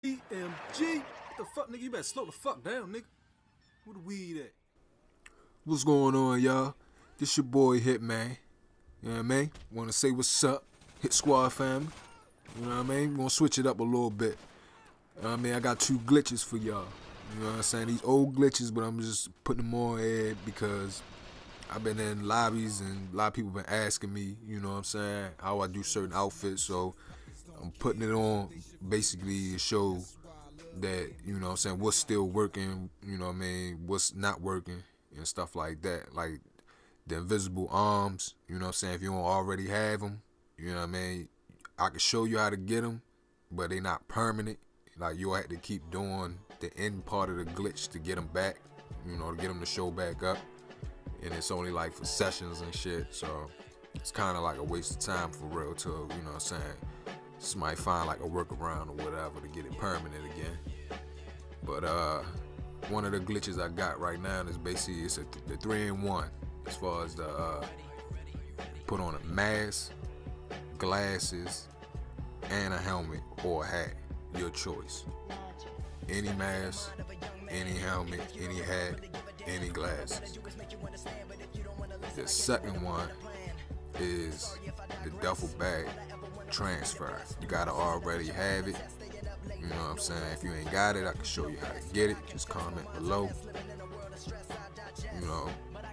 EMG. What the fuck, nigga? You better slow the fuck down, nigga. Where the weed at? What's going on, y'all? This your boy Hitman. You know what I mean? Wanna say what's up? Hit Squad family. You know what I mean? Gonna switch it up a little bit. You know what I mean? I got two glitches for y'all. You know what I'm saying? These old glitches, but I'm just putting them on air because I've been in lobbies and a lot of people been asking me, you know what I'm saying, how I do certain outfits. So I'm putting it on basically to show that, you know what I'm saying, what's still working, you know what I mean, what's not working and stuff like that. Like the invisible arms, you know what I'm saying, if you don't already have them, you know what I mean, I can show you how to get them, but they not permanent. Like you'll have to keep doing the end part of the glitch to get them back, you know, to get them to show back up. And it's only like for sessions and shit, so it's kind of like a waste of time for real to, you know what I'm saying, somebody find like a workaround or whatever to get it permanent again. But one of the glitches I got right now is basically it's the 3-in-1 as far as the put on a mask, glasses, and a helmet or a hat, your choice. Any mask, any helmet, any hat, any glasses. The second one is the duffel bag transfer. You gotta already have it. You know what I'm saying? If you ain't got it, I can show you how to get it. Just comment below. You know,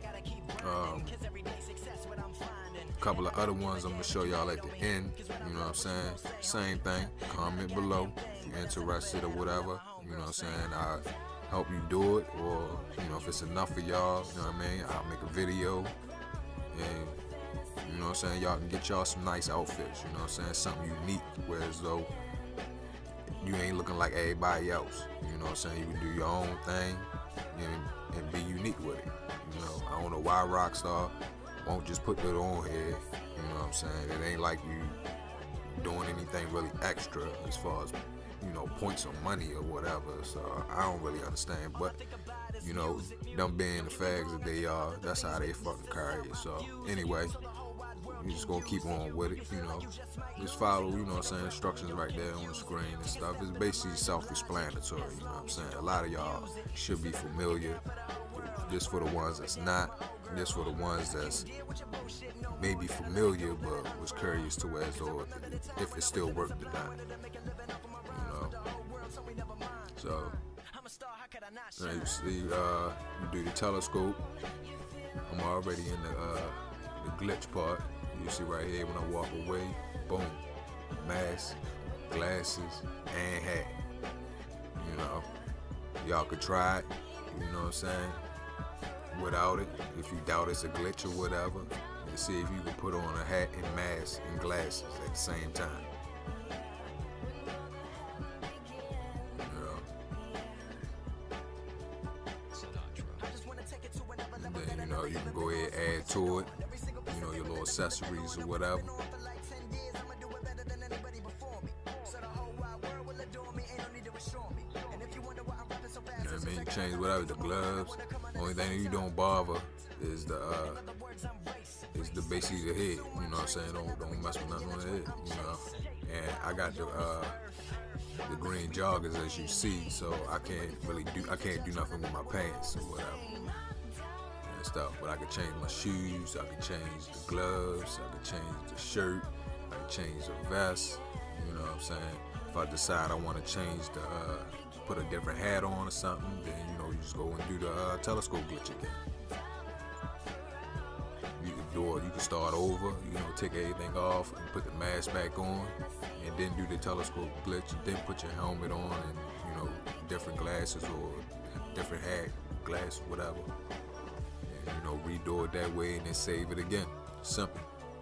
a couple of other ones I'm gonna show y'all at the end. You know what I'm saying? Same thing. Comment below if you're interested or whatever. You know what I'm saying? I'll help you do it, or you know, if it's enough for y'all, you know what I mean, I'll make a video and you know what I'm saying, y'all can get y'all some nice outfits, you know what I'm saying, something unique, whereas though you ain't looking like everybody else, you know what I'm saying, you can do your own thing and be unique with it. You know, I don't know why Rockstar won't just put that on here, you know what I'm saying, it ain't like you doing anything really extra as far as, you know, points or money or whatever, so I don't really understand, but you know, them being the fags that they are, that's how they fucking carry it. So anyway, we just gonna keep on with it, you know, just follow, you know what I'm saying, instructions right there on the screen and stuff. It's basically self-explanatory, you know what I'm saying. A lot of y'all should be familiar. This for the ones that's not, this for the ones that's maybe familiar but was curious to as though if it still worked or not. So, you see, you do the telescope. I'm already in the glitch part. You see right here when I walk away, boom, mask, glasses, and hat. You know, y'all could try it, you know what I'm saying, without it. If you doubt it's a glitch or whatever, and see if you can put on a hat and mask and glasses at the same time. You can go ahead and add to it, you know, your little accessories or whatever. You know what I mean? You change whatever, the gloves. Only thing you don't bother is the basically the head. You know what I'm saying? Don't mess with nothing on the head. You know. And I got the green joggers as you see, so I can't do nothing with my pants or whatever. Stuff, but I could change my shoes, I could change the gloves, I could change the shirt, I could change the vest, you know what I'm saying. If I decide I want to change put a different hat on or something, then you know, you just go and do the telescope glitch again. You can do it, you can start over, you know, take everything off and put the mask back on, and then do the telescope glitch, and then put your helmet on and, you know, different glasses or different hat, glass, whatever. You know, redo it that way and then save it again. Simple.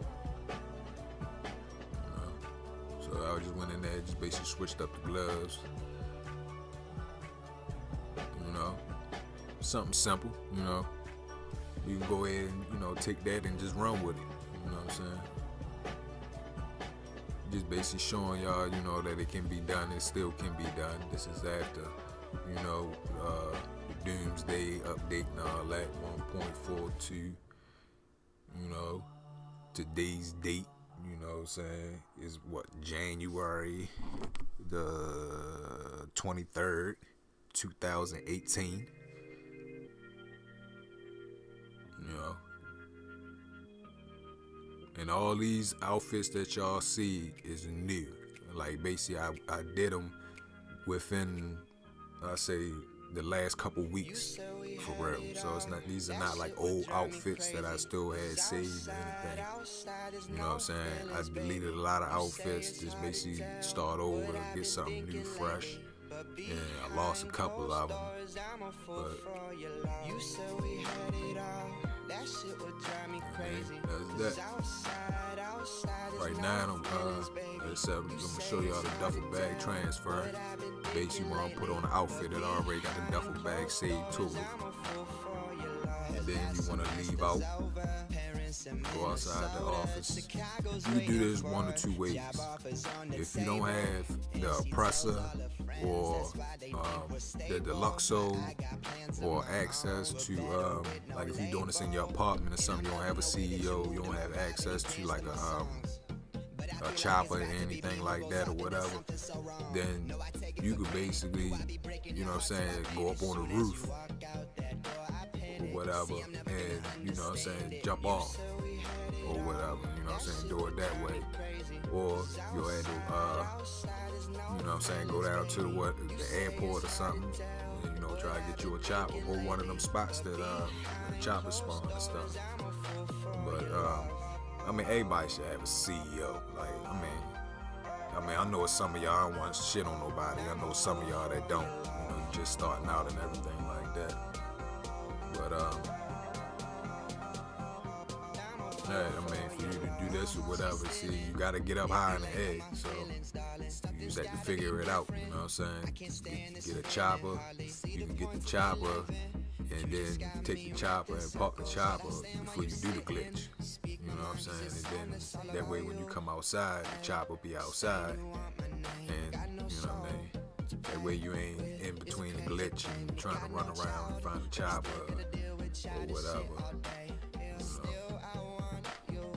You know? So I just went in there, just basically switched up the gloves. You know, something simple. You know, you can go ahead and, you know, take that and just run with it. You know what I'm saying? Just basically showing y'all, you know, that it can be done. It still can be done. This is after, you know, Doomsday update and all that, 1.42, you know, today's date, you know what I'm saying, is what, January the 23rd, 2018. You know, and all these outfits that y'all see is new. Like basically, I did them within, I say, the last couple weeks, for real. So it's not, these are not like old outfits that I still had saved or anything. You know what I'm saying? I deleted a lot of outfits, just basically start over, get something new, fresh. And I lost a couple of them, but that's that. Right now, I'm gonna show y'all the duffel bag transfer. Basically, when I put on an outfit that already got the duffel bag saved to it, and then you want to leave out, go outside the office. You can do this one or two ways. If you don't have the oppressor or the Deluxo or access to, like if you're doing this in your apartment or something, you don't have a CEO, you don't have access to like a chopper or anything like that or whatever, then you could basically, you know what I'm saying, go up on the roof or whatever and, you know what I'm saying, jump off or whatever, you know what I'm saying, do it that way. Or you'll have to, you know what I'm saying, go down to the airport or something and, you know, try to get you a chopper or one of them spots that the chopper spawn and stuff. But I mean, everybody should have a CEO. Like, I mean, I know some of y'all, I don't want to shit on nobody. I know some of y'all that don't, you know, just starting out and everything like that. But yeah, I mean, for you to do this or whatever, see, you gotta get up high in the egg. So you just have to figure it out. You know what I'm saying? Get a chopper. You can get the chopper. And then you can take the chopper and park the chopper before you do the glitch. You know what I'm saying? And then that way when you come outside, the chopper be outside. And you know what I mean? That way you ain't in between the glitch and trying to run around and find the chopper or whatever. You know?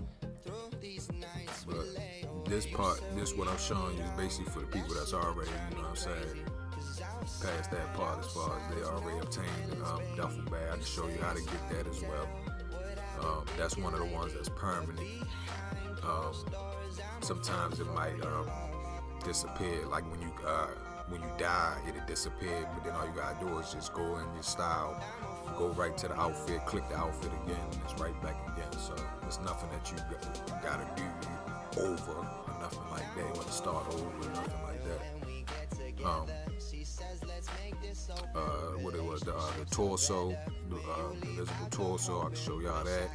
But this part, what I'm showing you is basically for the people that's already, you know what I'm saying, past that part as far as they already obtained the duffel bag. I can show you how to get that as well. That's one of the ones that's permanent. Sometimes it might disappear, like when you die, it'll disappear, but then all you gotta do is just go in your style, go right to the outfit, click the outfit again, and it's right back again. So it's nothing that you gotta do over or nothing like that. You want to start over or nothing like that. What it was, the torso, the visible torso, I can show y'all that.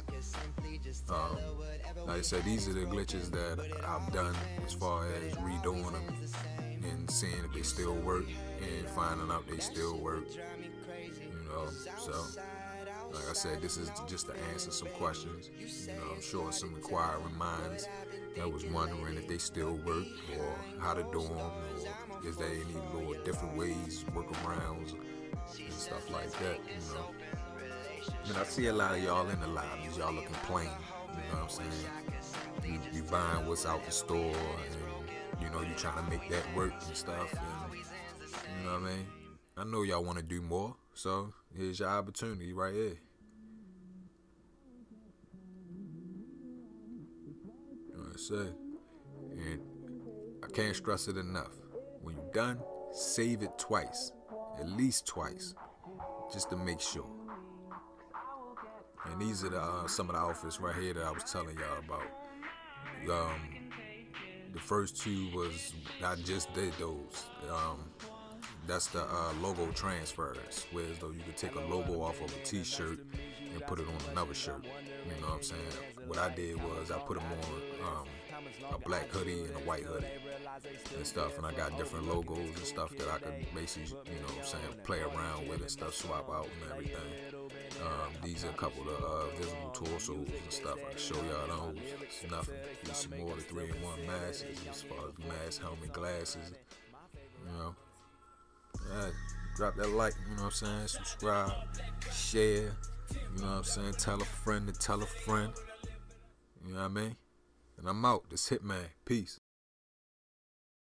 Like I said, these are the glitches that I've done as far as redoing them and seeing if they still work and finding out they still work, you know. So like I said, this is just to answer some questions. You know, I'm sure some inquiring minds that was wondering if they still work or how to do them, or is there any little different ways, workarounds and stuff like that, you know. And I see a lot of y'all in the lobbies, y'all looking plain, you know what I'm saying. You buying what's out the store and, you know, you trying to make that work and stuff, and, you know what I mean. I know y'all want to do more, so here's your opportunity right here. You know what I said? And I can't stress it enough. When you're done, save it twice, at least twice, just to make sure. And these are some of the outfits right here that I was telling y'all about. The first two was, I just did those. That's the logo transfers, whereas though you could take a logo off of a t-shirt and put it on another shirt. You know what I'm saying? What I did was I put them on a black hoodie and a white hoodie and stuff, and I got different logos and stuff that I could basically, you know what I'm saying, play around with and stuff, swap out and everything. These are a couple of visible torsos and stuff. I can show y'all those. It's nothing. There's some more of the 3-in-1 masks as far as mask, helmet, glasses, you know. Alright, drop that like, you know what I'm saying, subscribe, share, you know what I'm saying, tell a friend to tell a friend, you know what I mean. And I'm out. This Hitman. Peace.